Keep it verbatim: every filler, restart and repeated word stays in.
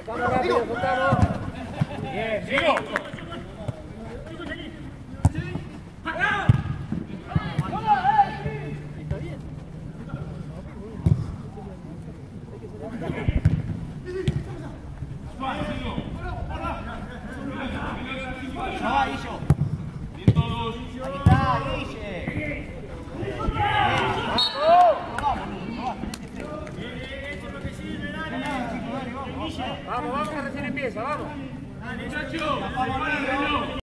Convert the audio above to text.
Vamos rápido, juntamos. Bien, sigo. Vamos, vamos, que recién empieza, vamos.